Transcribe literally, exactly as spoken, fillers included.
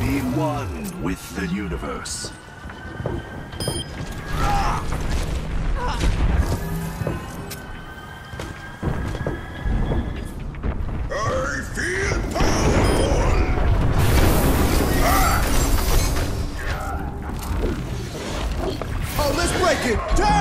Be one with the universe. I feel powerful! Oh, let's break it! Down!